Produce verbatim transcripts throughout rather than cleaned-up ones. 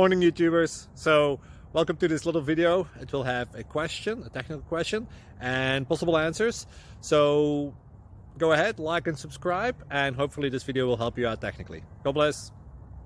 Morning YouTubers. So welcome to this little video. It will have a question, a technical question, and possible answers. So go ahead, like and subscribe, and hopefully this video will help you out technically. God bless.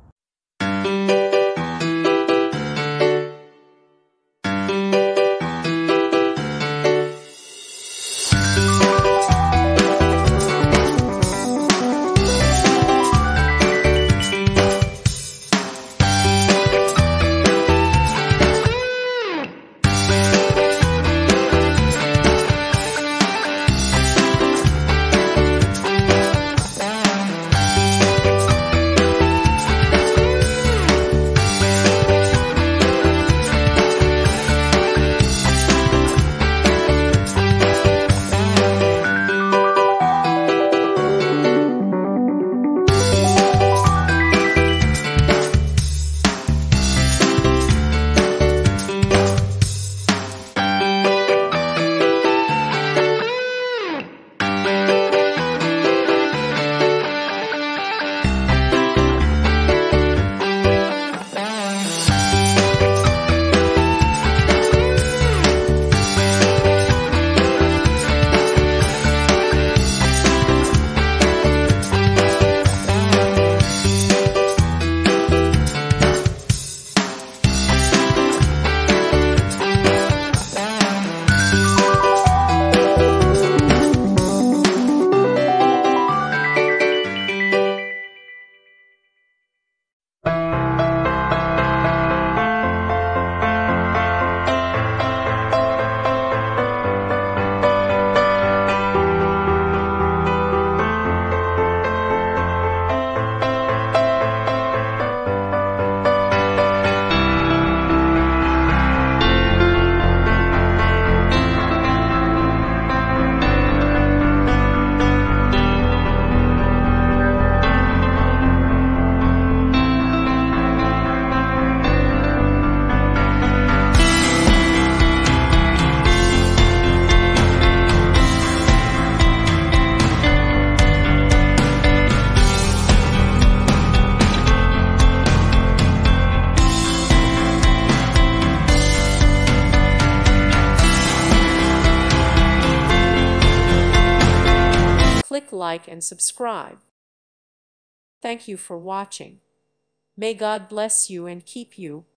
Click like and subscribe. Thank you for watching. May God bless you and keep you.